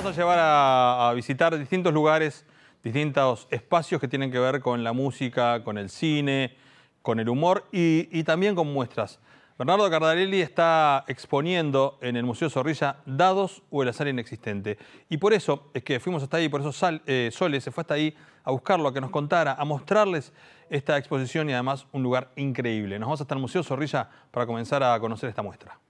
a llevar a visitar distintos lugares, distintos espacios que tienen que ver con la música, con el cine, con el humor y también con muestras. Bernardo Cardarelli está exponiendo en el Museo Zorrilla Dados o el azar inexistente. Y por eso es que fuimos hasta ahí, por eso Sole se fue hasta ahí a buscarlo, a que nos contara, a mostrarles esta exposición y además un lugar increíble. Nos vamos hasta el Museo Zorrilla para comenzar a conocer esta muestra.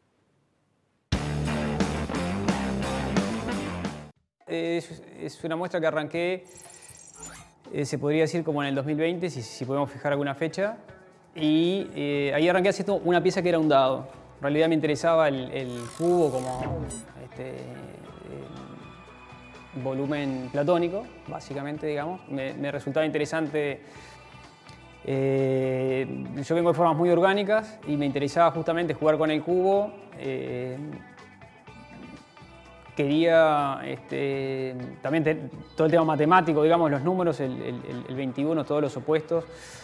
Es una muestra que arranqué, se podría decir como en el 2020, si podemos fijar alguna fecha. Y ahí arranqué haciendo una pieza que era un dado. En realidad me interesaba el cubo como volumen platónico, básicamente, digamos. Me resultaba interesante. Yo vengo de formas muy orgánicas y me interesaba justamente jugar con el cubo. Quería también todo el tema matemático, digamos, los números, el 21, todos los opuestos.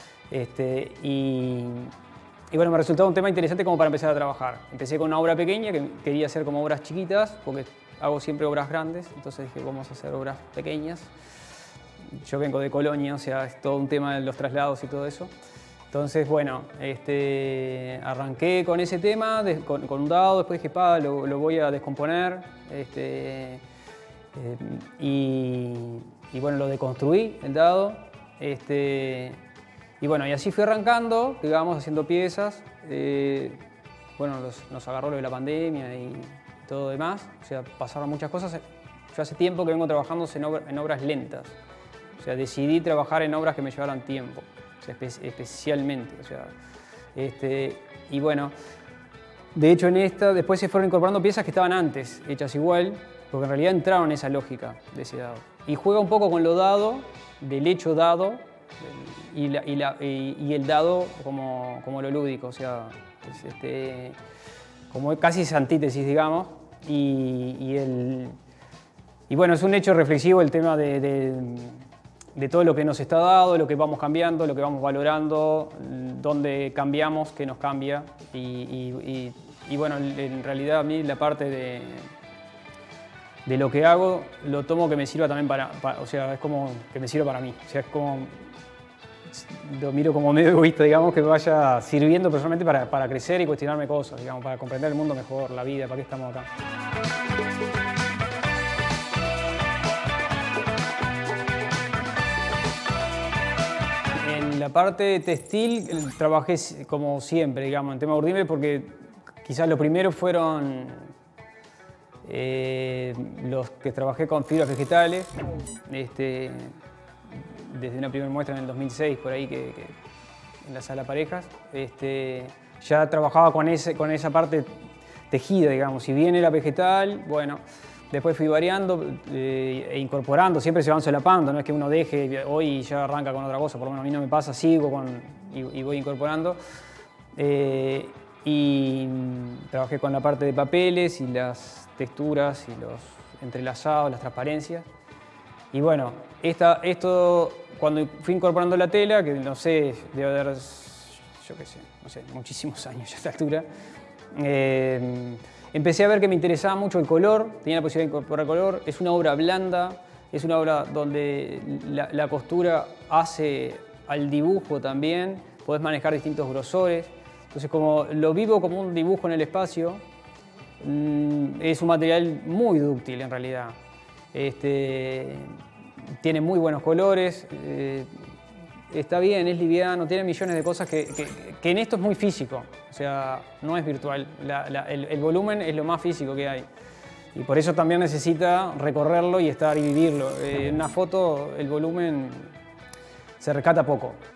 Y bueno, me resultaba un tema interesante como para empezar a trabajar. Empecé con una obra pequeña que quería hacer como obras chiquitas, porque hago siempre obras grandes, entonces dije, vamos a hacer obras pequeñas. Yo vengo de Colonia, o sea, es todo un tema de los traslados y todo eso. Entonces, bueno, arranqué con ese tema, con un dado, después dije, lo voy a descomponer. Y bueno, lo deconstruí, el dado. Y bueno, y así fui arrancando, digamos, haciendo piezas. Bueno, nos agarró lo de la pandemia y todo demás. O sea, pasaron muchas cosas. Yo hace tiempo que vengo trabajando en obras lentas. O sea, decidí trabajar en obras que me llevaran tiempo. O sea, especialmente. O sea, y bueno, de hecho en esta después se fueron incorporando piezas que estaban antes, hechas igual, porque en realidad entraron en esa lógica de ese dado. Y juega un poco con lo dado, del hecho dado, y el dado como lo lúdico, o sea, como casi es antítesis, digamos, y bueno, es un hecho reflexivo el tema de todo lo que nos está dado, lo que vamos cambiando, lo que vamos valorando, dónde cambiamos, qué nos cambia, y bueno, en realidad a mí la parte de lo que hago lo tomo que me sirva también o sea, es como que me sirva para mí, o sea, es como lo miro como medio egoísta, digamos, que me vaya sirviendo personalmente para crecer y cuestionarme cosas, digamos, para comprender el mundo mejor, la vida, para qué estamos acá. En la parte textil trabajé como siempre, digamos, en tema urdimbre, porque quizás lo primero fueron los que trabajé con fibras vegetales. Desde una primera muestra en el 2006, por ahí, que en la sala parejas, ya trabajaba con esa parte tejida, digamos. Si bien era vegetal, bueno, después fui variando e incorporando, siempre se van solapando, no es que uno deje hoy y ya arranca con otra cosa, por lo menos a mí no me pasa, sigo y voy incorporando. Y trabajé con la parte de papeles y las texturas y los entrelazados, las transparencias. Y bueno, esto cuando fui incorporando la tela, que no sé, debe haber, yo qué sé, no sé, muchísimos años ya a esta altura, empecé a ver que me interesaba mucho el color, tenía la posibilidad de incorporar color. Es una obra blanda, es una obra donde la costura hace al dibujo también, podés manejar distintos grosores. Entonces, como lo vivo como un dibujo en el espacio, es un material muy dúctil en realidad. Tiene muy buenos colores, está bien, es liviano, tiene millones de cosas que en esto es muy físico, o sea, no es virtual. El volumen es lo más físico que hay y por eso también necesita recorrerlo y estar y vivirlo. En una foto el volumen se rescata poco.